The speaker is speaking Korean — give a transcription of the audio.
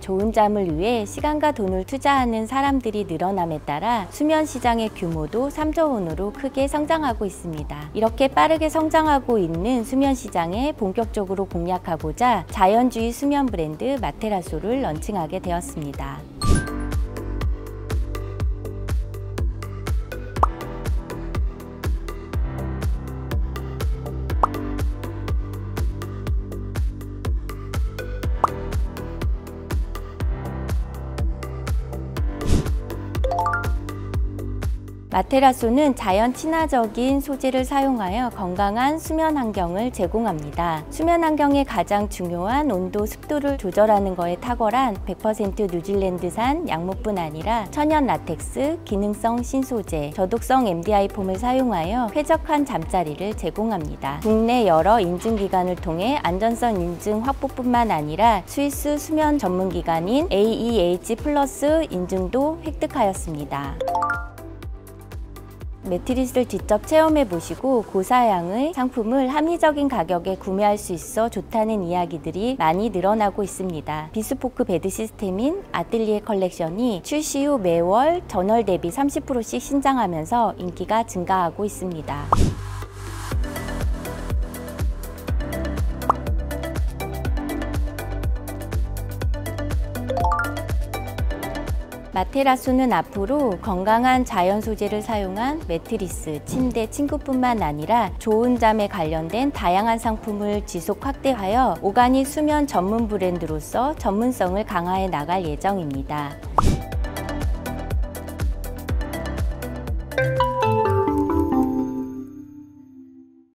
좋은 잠을 위해 시간과 돈을 투자하는 사람들이 늘어남에 따라 수면 시장의 규모도 3조 원으로 크게 성장하고 있습니다. 이렇게 빠르게 성장하고 있는 수면 시장에 본격적으로 공략하고자 자연주의 수면 브랜드 마테라소를 런칭하게 되었습니다. 마테라소는 자연 친화적인 소재를 사용하여 건강한 수면 환경을 제공합니다. 수면 환경의 가장 중요한 온도, 습도를 조절하는 것에 탁월한 100% 뉴질랜드산 양모뿐 아니라 천연 라텍스, 기능성 신소재, 저독성 MDI 폼을 사용하여 쾌적한 잠자리를 제공합니다. 국내 여러 인증기관을 통해 안전성 인증 확보뿐만 아니라 스위스 수면 전문기관인 AEH 플러스 인증도 획득하였습니다. 매트리스를 직접 체험해 보시고 고사양의 상품을 합리적인 가격에 구매할 수 있어 좋다는 이야기들이 많이 늘어나고 있습니다. 비스포크 베드 시스템인 아뜰리에 컬렉션이 출시 후 매월 전월 대비 30%씩 신장하면서 인기가 증가하고 있습니다. 마테라소는 앞으로 건강한 자연 소재를 사용한 매트리스, 침대, 침구뿐만 아니라 좋은 잠에 관련된 다양한 상품을 지속 확대하여 오가닉 수면 전문 브랜드로서 전문성을 강화해 나갈 예정입니다.